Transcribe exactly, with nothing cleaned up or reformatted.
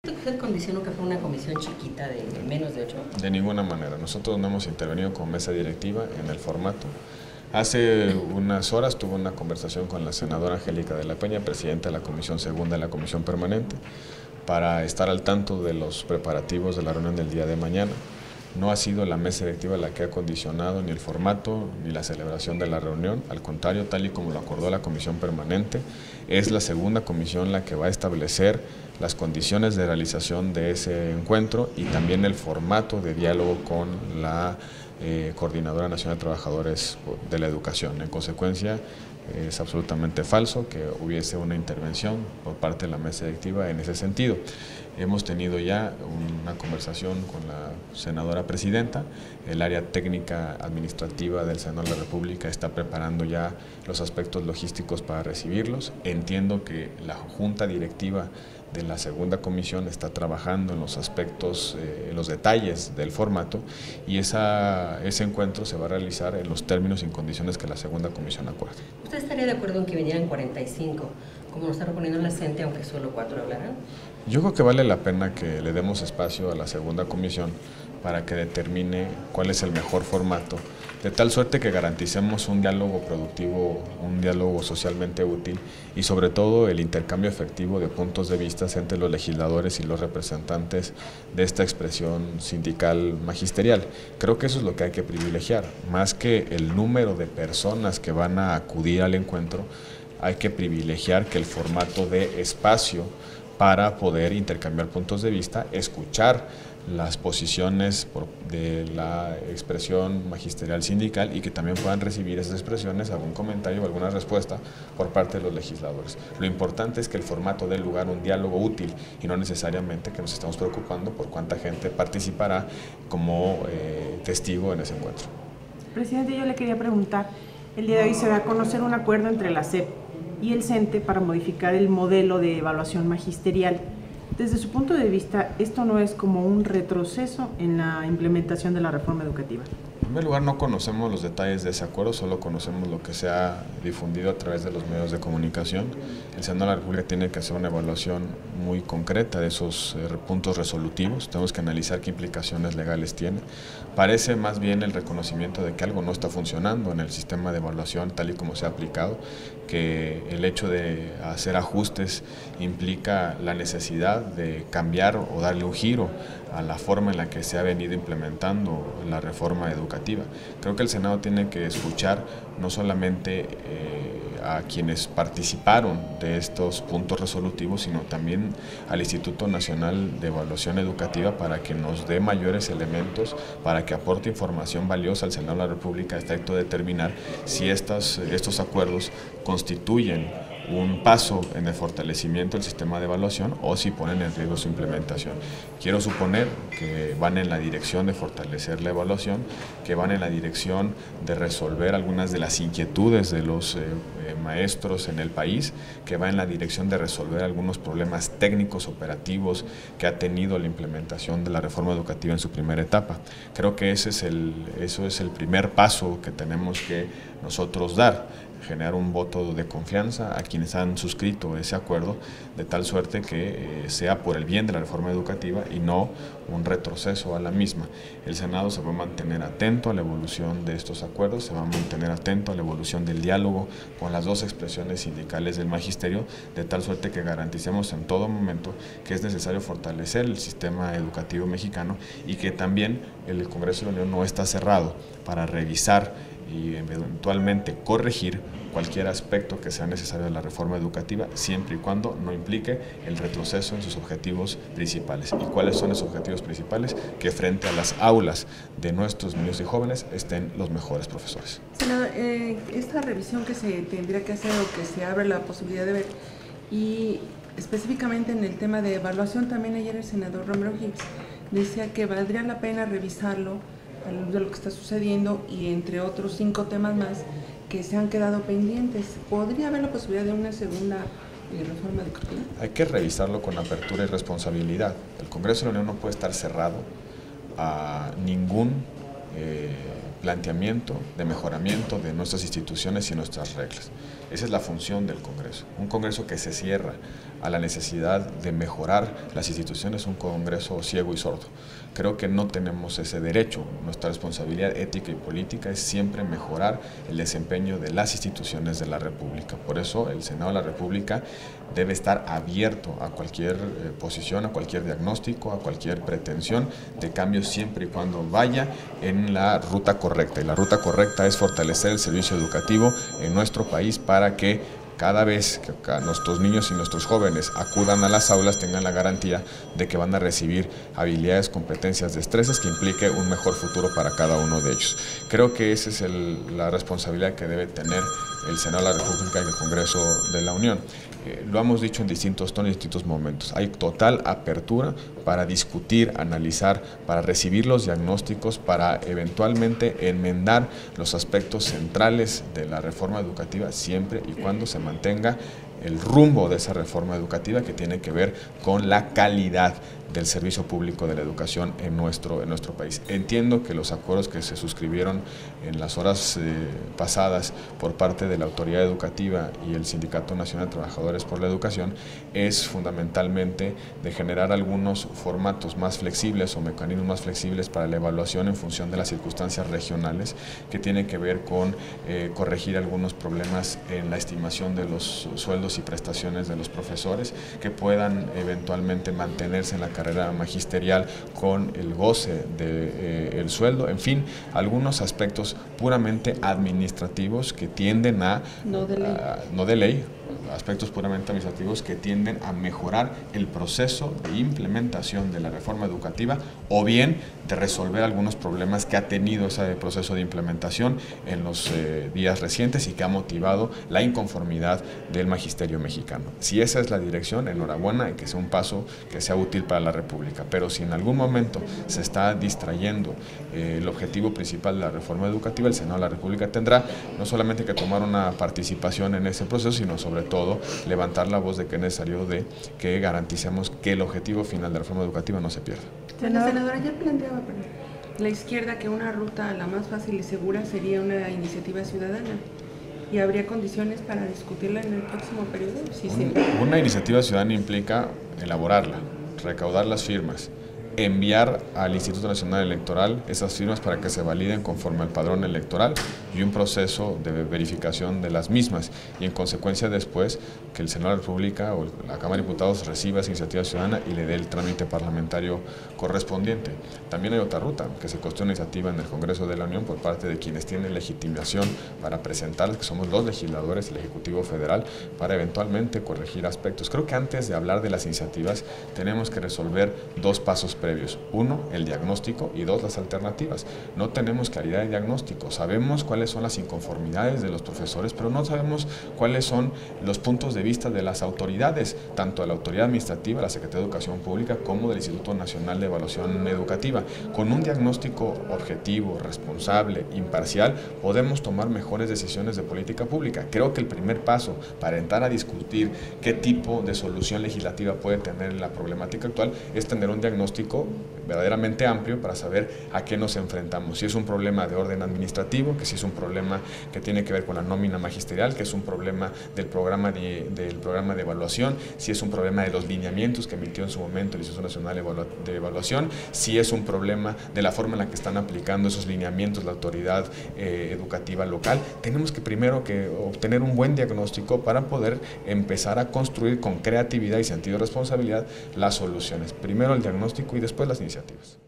¿Usted condicionó que fue una comisión chiquita de menos de ocho? De ninguna manera. Nosotros no hemos intervenido como mesa directiva en el formato. Hace unas horas tuve una conversación con la senadora Angélica de la Peña, presidenta de la Comisión Segunda de la Comisión Permanente, para estar al tanto de los preparativos de la reunión del día de mañana. No ha sido la mesa directiva la que ha condicionado ni el formato ni la celebración de la reunión, al contrario, tal y como lo acordó la Comisión Permanente, es la segunda comisión la que va a establecer las condiciones de realización de ese encuentro y también el formato de diálogo con la eh, Coordinadora Nacional de Trabajadores de la Educación. En consecuencia, es absolutamente falso que hubiese una intervención por parte de la mesa directiva en ese sentido. Hemos tenido ya una conversación con la senadora presidenta, el área técnica administrativa del Senado de la República está preparando ya los aspectos logísticos para recibirlos. Entiendo que la junta directiva de la segunda comisión está trabajando en los aspectos, eh, en los detalles del formato y esa, ese encuentro se va a realizar en los términos y condiciones que la segunda comisión acuerde. ¿Usted estaría de acuerdo en que vinieran cuarenta y cinco, como nos está proponiendo la CENTE, aunque solo cuatro hablaran? Yo creo que vale la pena que le demos espacio a la segunda comisión para que determine cuál es el mejor formato, de tal suerte que garanticemos un diálogo productivo, un diálogo socialmente útil y sobre todo el intercambio efectivo de puntos de vista entre los legisladores y los representantes de esta expresión sindical magisterial. Creo que eso es lo que hay que privilegiar, más que el número de personas que van a acudir al encuentro, hay que privilegiar que el formato dé espacio para poder intercambiar puntos de vista, escuchar las posiciones de la expresión magisterial sindical y que también puedan recibir esas expresiones, algún comentario o alguna respuesta por parte de los legisladores. Lo importante es que el formato dé lugar a un diálogo útil y no necesariamente que nos estamos preocupando por cuánta gente participará como eh, testigo en ese encuentro. Presidente, yo le quería preguntar, el día de hoy se da a conocer un acuerdo entre la C E P y el CENTE para modificar el modelo de evaluación magisterial. Desde su punto de vista, ¿esto no es como un retroceso en la implementación de la reforma educativa? En primer lugar, no conocemos los detalles de ese acuerdo, solo conocemos lo que se ha difundido a través de los medios de comunicación. El Senado de la República tiene que hacer una evaluación muy concreta de esos eh, puntos resolutivos, tenemos que analizar qué implicaciones legales tiene. Parece más bien el reconocimiento de que algo no está funcionando en el sistema de evaluación tal y como se ha aplicado, que el hecho de hacer ajustes implica la necesidad de cambiar o darle un giro a la forma en la que se ha venido implementando la reforma educativa. Creo que el Senado tiene que escuchar no solamente eh, a quienes participaron de estos puntos resolutivos, sino también al Instituto Nacional de Evaluación Educativa para que nos dé mayores elementos, para que aporte información valiosa al Senado de la República a efecto de determinar si estas, estos acuerdos constituyen un paso en el fortalecimiento del sistema de evaluación o si ponen en riesgo su implementación. Quiero suponer que van en la dirección de fortalecer la evaluación, que van en la dirección de resolver algunas de las inquietudes de los eh, eh, maestros en el país, que va en la dirección de resolver algunos problemas técnicos operativos que ha tenido la implementación de la reforma educativa en su primera etapa. Creo que ese es el, eso es el primer paso que tenemos que nosotros dar, generar un voto de confianza a quienes han suscrito ese acuerdo, de tal suerte que eh, sea por el bien de la reforma educativa y no un retroceso a la misma. El Senado se va a mantener atento a la evolución de estos acuerdos, se va a mantener atento a la evolución del diálogo con las dos expresiones sindicales del magisterio, de tal suerte que garanticemos en todo momento que es necesario fortalecer el sistema educativo mexicano y que también el Congreso de la Unión no está cerrado para revisar y eventualmente corregir cualquier aspecto que sea necesario de la reforma educativa, siempre y cuando no implique el retroceso en sus objetivos principales. ¿Y cuáles son esos objetivos principales? Que frente a las aulas de nuestros niños y jóvenes estén los mejores profesores. Senador, eh, esta revisión que se tendría que hacer o que se abre la posibilidad de ver, y específicamente en el tema de evaluación, también ayer el senador Romero Hicks decía que valdría la pena revisarlo a la luz de lo que está sucediendo y entre otros cinco temas más que se han quedado pendientes. ¿Podría haber la posibilidad de una segunda eh, reforma educativa? Hay que revisarlo con apertura y responsabilidad. El Congreso de la Unión no puede estar cerrado a ningún eh, planteamiento de mejoramiento de nuestras instituciones y nuestras reglas. Esa es la función del Congreso. Un Congreso que se cierra a la necesidad de mejorar las instituciones un Congreso ciego y sordo. Creo que no tenemos ese derecho. Nuestra responsabilidad ética y política es siempre mejorar el desempeño de las instituciones de la República. Por eso el Senado de la República debe estar abierto a cualquier eh, posición, a cualquier diagnóstico, a cualquier pretensión de cambio, siempre y cuando vaya en la ruta correcta. Y la ruta correcta es fortalecer el servicio educativo en nuestro país para que cada vez que nuestros niños y nuestros jóvenes acudan a las aulas tengan la garantía de que van a recibir habilidades, competencias, destrezas que implique un mejor futuro para cada uno de ellos. Creo que esa es el, la responsabilidad que debe tener el Senado de la República y el Congreso de la Unión. Eh, lo hemos dicho en distintos tonos y distintos momentos. Hay total apertura para discutir, analizar, para recibir los diagnósticos, para eventualmente enmendar los aspectos centrales de la reforma educativa siempre y cuando se mantenga el rumbo de esa reforma educativa que tiene que ver con la calidad del servicio público de la educación en nuestro, en nuestro país. Entiendo que los acuerdos que se suscribieron en las horas eh, pasadas por parte de la Autoridad Educativa y el Sindicato Nacional de Trabajadores por la Educación es fundamentalmente de generar algunos formatos más flexibles o mecanismos más flexibles para la evaluación en función de las circunstancias regionales, que tienen que ver con eh, corregir algunos problemas en la estimación de los sueldos y prestaciones de los profesores, que puedan eventualmente mantenerse en la carrera magisterial con el goce del de, eh, sueldo, en fin, algunos aspectos puramente administrativos que tienden a, no de ley, a, no de ley aspectos puramente administrativos que tienden a mejorar el proceso de implementación de la reforma educativa o bien de resolver algunos problemas que ha tenido ese proceso de implementación en los eh, días recientes y que ha motivado la inconformidad del magisterio mexicano. Si esa es la dirección, enhorabuena y que sea un paso que sea útil para la República, pero si en algún momento se está distrayendo eh, el objetivo principal de la reforma educativa, el Senado de la República tendrá no solamente que tomar una participación en ese proceso, sino sobre todo levantar la voz de que es necesario de que garanticemos que el objetivo final de la reforma educativa no se pierda. La senadora ayer planteaba perdón, la izquierda que una ruta la más fácil y segura sería una iniciativa ciudadana y habría condiciones para discutirla en el próximo periodo. Sí, Un, sí. Una iniciativa ciudadana implica elaborarla, recaudar las firmas, enviar al Instituto Nacional Electoral esas firmas para que se validen conforme al padrón electoral y un proceso de verificación de las mismas y en consecuencia después que el Senado de la República o la Cámara de Diputados reciba esa iniciativa ciudadana y le dé el trámite parlamentario correspondiente. También hay otra ruta, que se costó una iniciativa en el Congreso de la Unión por parte de quienes tienen legitimación para presentar, que somos los legisladores, el Ejecutivo Federal, para eventualmente corregir aspectos. Creo que antes de hablar de las iniciativas tenemos que resolver dos pasos previos. Uno, el diagnóstico y dos, las alternativas. No tenemos claridad de diagnóstico, sabemos cuáles son las inconformidades de los profesores, pero no sabemos cuáles son los puntos de vista de las autoridades, tanto de la autoridad administrativa, la Secretaría de Educación Pública, como del Instituto Nacional de Evaluación Educativa. Con un diagnóstico objetivo, responsable, imparcial, podemos tomar mejores decisiones de política pública. Creo que el primer paso para entrar a discutir qué tipo de solución legislativa puede tener la problemática actual es tener un diagnóstico verdaderamente amplio para saber a qué nos enfrentamos. Si es un problema de orden administrativo, que si es un problema que tiene que ver con la nómina magisterial, que es un problema del programa de, del programa de evaluación, si es un problema de los lineamientos que emitió en su momento el Instituto Nacional de Evaluación, si es un problema de la forma en la que están aplicando esos lineamientos la autoridad eh, educativa local. Tenemos que primero que obtener un buen diagnóstico para poder empezar a construir con creatividad y sentido de responsabilidad las soluciones. Primero el diagnóstico y después las iniciativas.